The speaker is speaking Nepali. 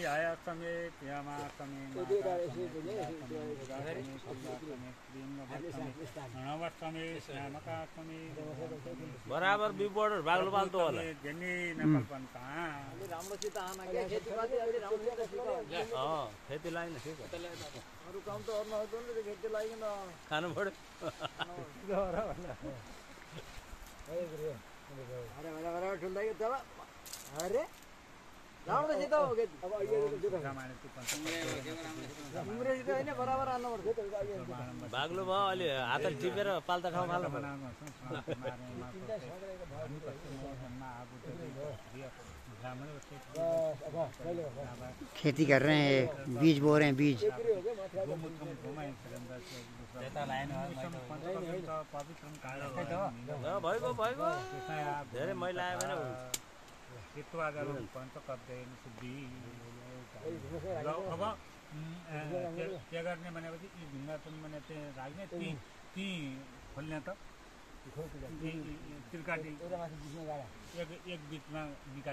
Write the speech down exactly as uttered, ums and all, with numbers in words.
हया समेत यमा समेत नव समेत श्यामका समेत बराबर बी बोर्डर बाग्लो पाल्तो होला जनी नकल्पन कहाँ अलि राम्रोसित आमा के खेतीपाती अलि राम्रोसित सिक अ खेती लाइन ठीक हो अरु काम त अर्न होतो नि खेती लाइन खानु पर्यो अरे अरे अरे ठुल्दै चल अरे राम्रोसित हो खेती अब अहिले राम्रोसित हैन बराबर आउनु पर्छ बाग्लो भयो अलि हात टिपेर पाल्ता ठाउँ फाल्नु पर्यो खेती कर रहे हैं बीज बो रहे हैं बीज भइगयो भइगयो धेरै मैला आयो भने चितुवा गरौँ पञ्च कब्दैन शुद्धि अब के गर्ने भनेपछि यी ढुङ्गा पनि भने चाहिँ राख्ने ती ती खोल्ने त त्रिकाटी एक एक बिचमा निकाल्ने